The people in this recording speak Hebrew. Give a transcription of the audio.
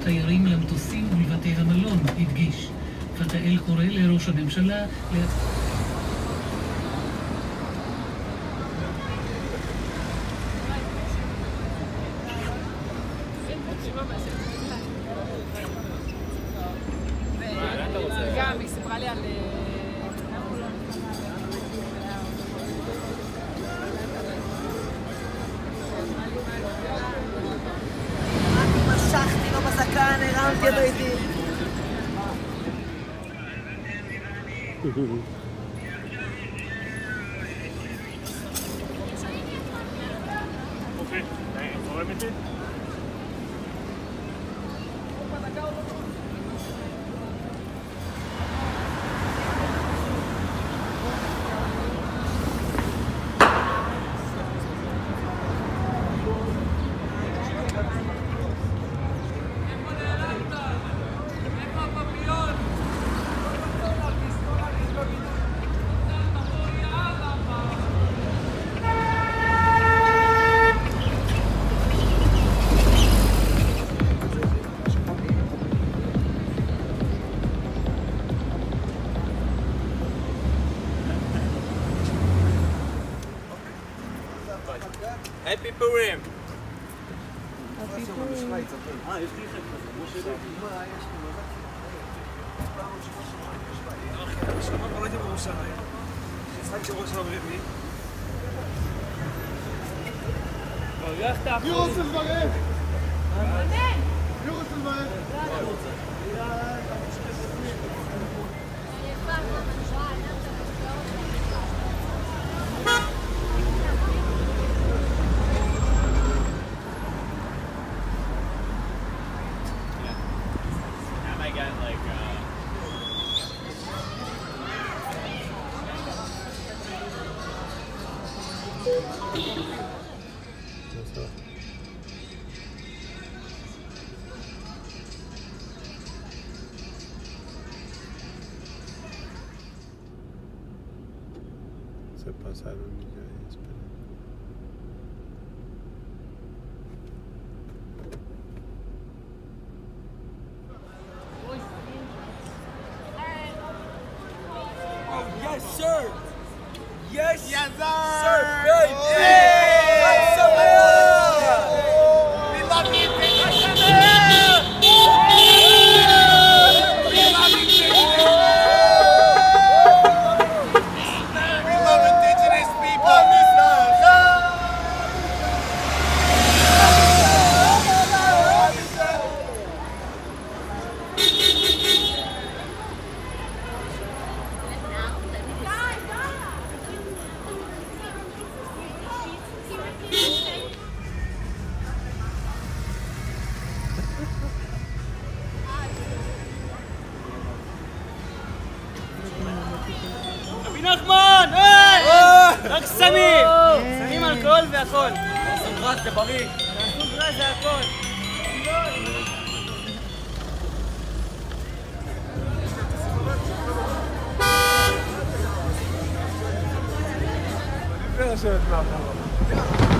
תיירים למטוסים ולבתי המלון, הדגיש. פתאל קורא לראש הממשלה גם היא סיפרה לי על משכתי לו בזקן, הרמתי אותו איתי. אוקיי, זורם איתי? Happy Purim! Happy Purim. יש לי חלק כזה, כמו שלי. לא הייתי בירושלים. ששחק שבוע של המרמי. ברכת? מי רוצה לברך? מי רוצה לברך? Se pasaron y ya esperé. Oh, yes, sir! Yes, Yes, sir! Baby! Oh, Hey! We love you, indigenous people! רבי נחמן! היי! רק סמים! סמים, אלכוהול והכל. תעשו גראס, זה בריא. תעשו גראס, זה הכל. לשבת מאחורה.